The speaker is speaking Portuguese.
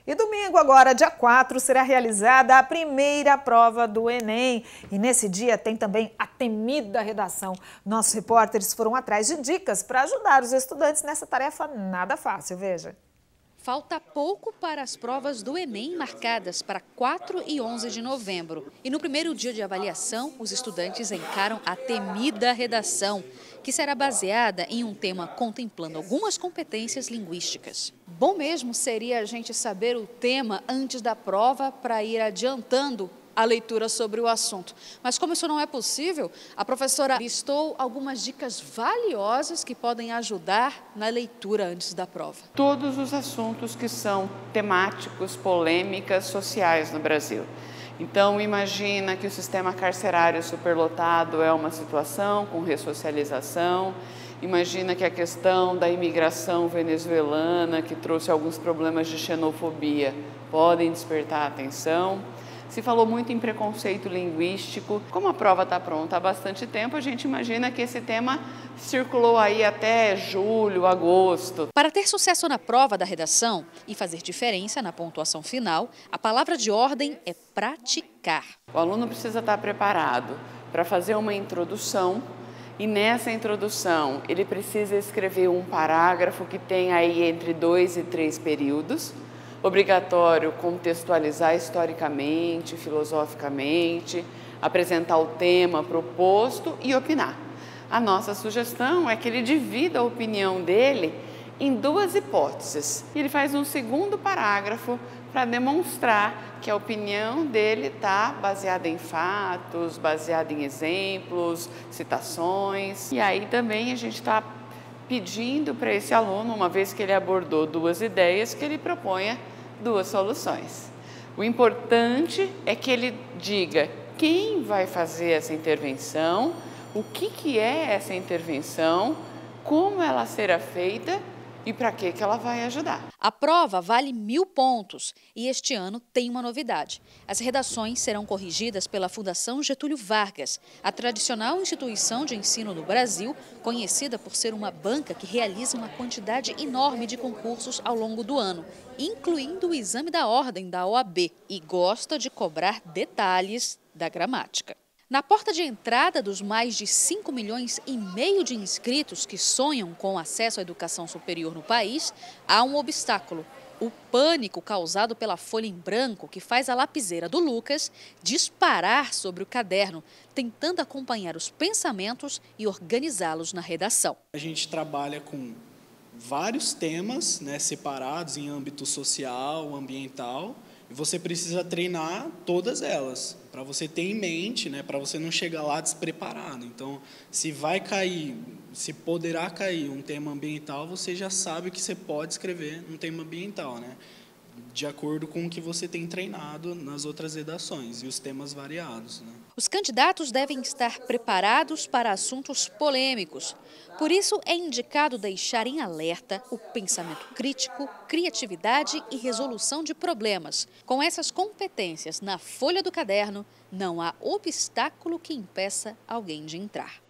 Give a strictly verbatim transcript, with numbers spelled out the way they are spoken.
E domingo agora, dia quatro, será realizada a primeira prova do Enem. E nesse dia tem também a temida redação. Nossos repórteres foram atrás de dicas para ajudar os estudantes nessa tarefa nada fácil, veja. Falta pouco para as provas do Enem marcadas para quatro e onze de novembro. E no primeiro dia de avaliação, os estudantes encaram a temida redação, que será baseada em um tema contemplando algumas competências linguísticas. Bom mesmo seria a gente saber o tema antes da prova para ir adiantando a leitura sobre o assunto. Mas como isso não é possível, a professora listou algumas dicas valiosas que podem ajudar na leitura antes da prova. Todos os assuntos que são temáticos, polêmicas, sociais no Brasil. Então, imagina que o sistema carcerário superlotado é uma situação com ressocialização. Imagina que a questão da imigração venezuelana, que trouxe alguns problemas de xenofobia, podem despertar a atenção. Se falou muito em preconceito linguístico. Como a prova está pronta há bastante tempo, a gente imagina que esse tema circulou aí até julho, agosto. Para ter sucesso na prova da redação e fazer diferença na pontuação final, a palavra de ordem é praticar. O aluno precisa estar preparado para fazer uma introdução e nessa introdução ele precisa escrever um parágrafo que tem aí entre dois e três períodos. Obrigatório contextualizar historicamente, filosoficamente, apresentar o tema proposto e opinar. A nossa sugestão é que ele divida a opinião dele em duas hipóteses. Ele faz um segundo parágrafo para demonstrar que a opinião dele está baseada em fatos, baseada em exemplos, citações. E aí também a gente está pedindo para esse aluno, uma vez que ele abordou duas ideias, que ele proponha duas soluções. O importante é que ele diga quem vai fazer essa intervenção, o que, que é essa intervenção, como ela será feita e para que que ela vai ajudar. A prova vale mil pontos e este ano tem uma novidade. As redações serão corrigidas pela Fundação Getúlio Vargas, a tradicional instituição de ensino no Brasil, conhecida por ser uma banca que realiza uma quantidade enorme de concursos ao longo do ano, incluindo o exame da ordem da O A B, e gosta de cobrar detalhes da gramática. Na porta de entrada dos mais de cinco milhões e meio de inscritos que sonham com acesso à educação superior no país, há um obstáculo: o pânico causado pela folha em branco que faz a lapiseira do Lucas disparar sobre o caderno, tentando acompanhar os pensamentos e organizá-los na redação. A gente trabalha com vários temas, né, separados em âmbito social, ambiental, e você precisa treinar todas elas, para você ter em mente, né, para você não chegar lá despreparado. Então, se vai cair, se poderá cair um tema ambiental, você já sabe que você pode escrever um tema ambiental, né, de acordo com o que você tem treinado nas outras redações e os temas variados, né. Os candidatos devem estar preparados para assuntos polêmicos. Por isso, é indicado deixar em alerta o pensamento crítico, criatividade e resolução de problemas. Com essas competências na folha do caderno, não há obstáculo que impeça alguém de entrar.